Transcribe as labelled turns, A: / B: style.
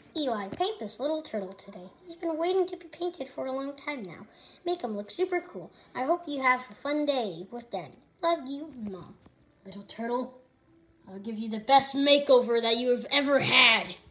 A: Eli, paint this little turtle today. He's been waiting to be painted for a long time now. Make him look super cool. I hope you have a fun day with Daddy. Love you, Mom.
B: Little turtle, I'll give you the best makeover that you have ever had.